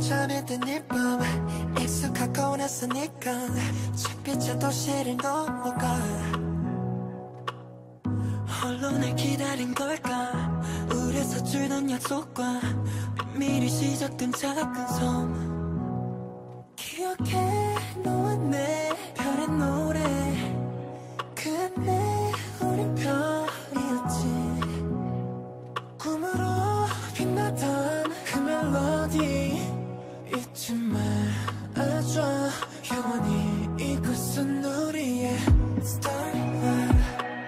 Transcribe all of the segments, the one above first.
잠에 든 밤 익숙하고 났으니까 책빛의 도시를 넘어가 홀로 날 기다린 걸까. 우려서 주던 약속과 미리 시작된 작은 섬. 기억해 너와 내 별의 노래. 그때 우린 별이었지. 꿈으로 빛나던 그 멜로디 잊지 말아줘. 영원히 이곳은 우리의 Starlight.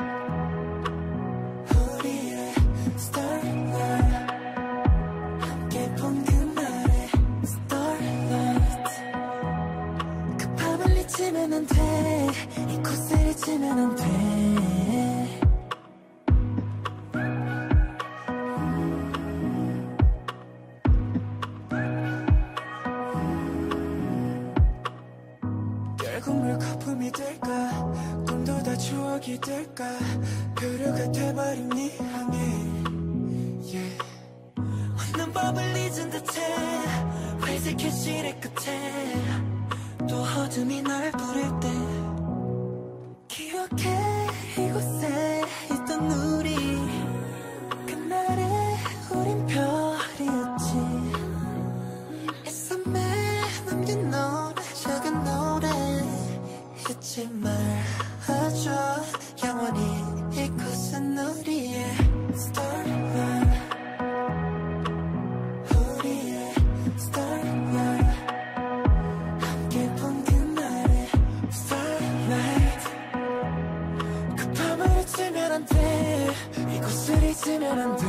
우리의 Starlight. 함께 본 그날의 Starlight. 그 밤을 잊으면 안 돼. 이곳을 잊으면 안 돼. 꿈을 거품이 될까. 꿈도 다 추억이 될까. 표류가 돼버린 네 향해 yeah. 없는 법을 잊은 듯해. 회색의 실의 끝에 또 어둠이 날 부를 때 기억해 이곳에 있던 우리. 그날에 우린 별이었지. 애써매 남긴 노래 작은 노래 잊지 말아줘. 영원히 이곳은 우리의 Starlight. 우리의 Starlight. 함께 본 그날의 Starlight. 그 밤을 잊으면 안 돼. 이곳을 잊으면 안 돼.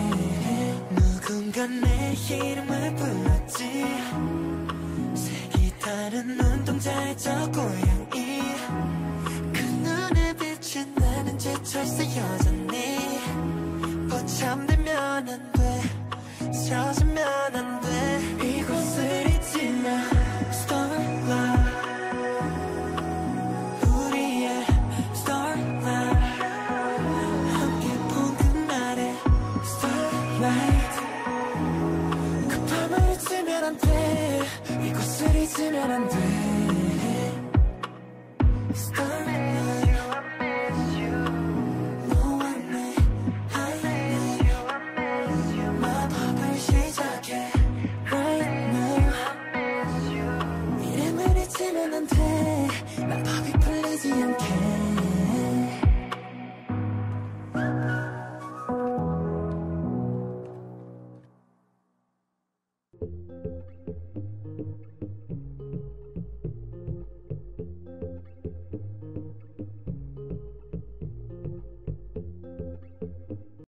누군가 내 이름을 불렀지. 색이 다른 눈동자의 저 고양이. 그 눈에 비친 나는 지쳐있어 여전히. 포참되면 안 돼. 젖으면 안 돼. 이곳을 잊지 마. Starlight. 우리의 Starlight. 함께 본 그날의 Starlight. 그 밤을 잊으면 안 돼. 이곳을 잊으면 안 돼.